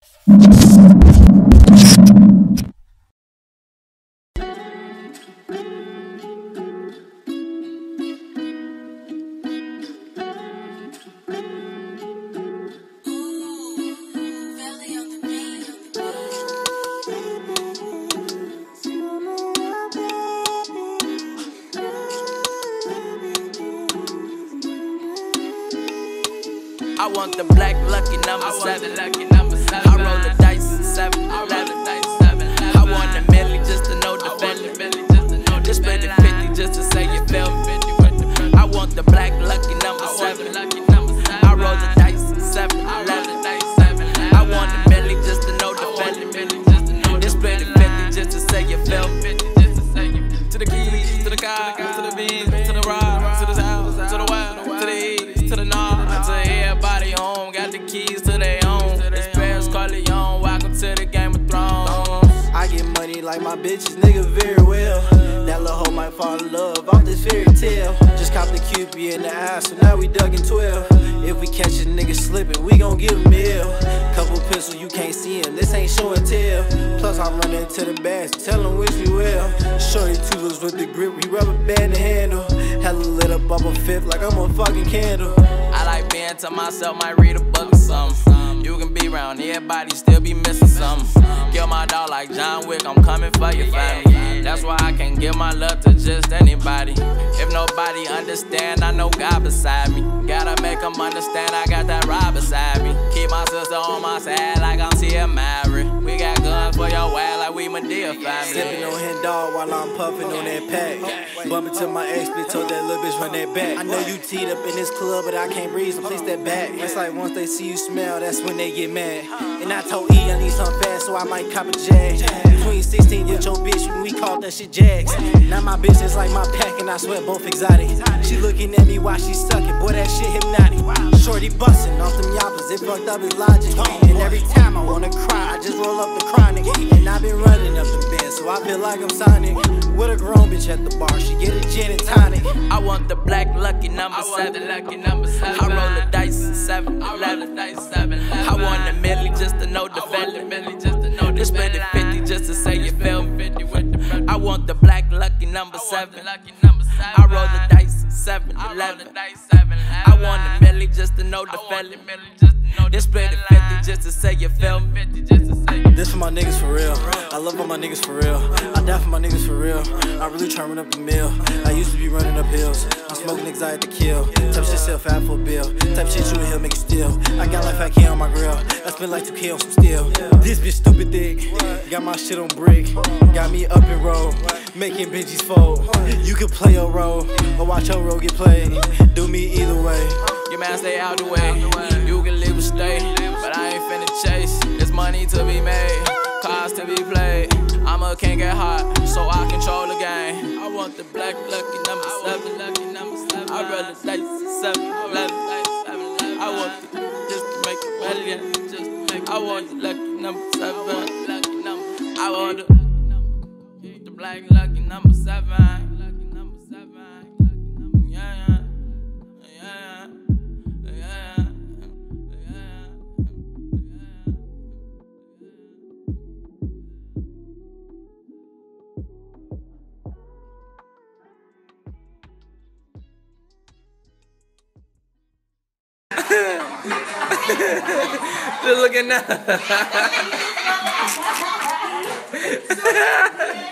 I want the black lucky number 7. I roll the dice 7, 11. I want the milli just to know the feeling. Just spend it 50 just to say you feel me. I want the black lucky number 7. I roll the dice 7, 11. I want the milli just to know the feeling. Just spend it 50 just to say you feel me. To the keys, to the car, to the beans, to the rock, to the house, to the wild, to the east, to the north, to everybody home. Got the keys to their own. It's Paris Corleone. Welcome to the Game of Thrones. I get money like my bitches, nigga, very well. That little hoe might fall in love off this fairy tale. Just cop the QB in the ass, so now we dug in 12. If we catch a nigga slipping, we gon' give him ill. Couple pistols, you can't see him, this ain't show and tell. Plus I'm running to the bags, tell him wish me well. Shorty toothless with the grip, we rubber band the handle. Hella lit up off a fifth like I'm a fucking candle. I like being to myself, might read a book or something. You can be around everybody, still be missing something. Kill my dog like John Wick, I'm coming for your family. That's why I can't give my love to just anybody. If nobody understand, I know God beside me. Gotta make them understand I got that ride beside me. Keep my sister on my side like I'm Tia Mowry. We got guns for your ass like we Madea family. Sippin' on hen dog while I'm puffin' on that pack. Bumpin' to my ex bitch, told that little bitch run that back. I know you teed up in this club, but I can't breathe, so please step back. It's like once they see you smell, that's when they get mad. And I told E I need something fast, so I might cop a Jag. Between 16 with your bitch, we call that shit Jags. Now my bitch is like my pack, and I swear both exotic. She looking at me while she sucking, boy that shit hypnotic. Shorty bustin' off them yappers, it fucked up his logic. And every time I wanna cry, I just roll up the chronic. And I been running up the bed, so I feel like I'm Sonic. With a grown bitch at the bar, she get a gin and tonic. I want the black lucky number 7. I roll the dice 7, 11. I want the milli just to know the feeling. Just spend it 50 just to say you feel me. I want the black lucky number 7. I roll the dice 7, 11. I want the milli just to know the feeling. Just spend it 50 just to say you feel me. This for my niggas for real. I love all my niggas for real. I die for my niggas for real. I really try to run up the mill. I used to be running up hills. I'm smoking niggas I had to kill. Type shit sell fat for a bill. Type shit you in here make it steal. I got like 5K on my grill. I spent like 2K on some steel. This bitch stupid thick. Got my shit on brick. Got me up and roll. Making Benjis fold. You can play your role or watch your role get played. Do me either way. Your man stay out the way. You can live or stay, but I ain't finna chase. There's money to be made, cards to be played. I'm a king at heart, so I control the game. I want the black lucky number 7. I roll the dice 7, 11. I want the, just to make a million. I want the lucky number 7. I want the black lucky number 7. Just looking now.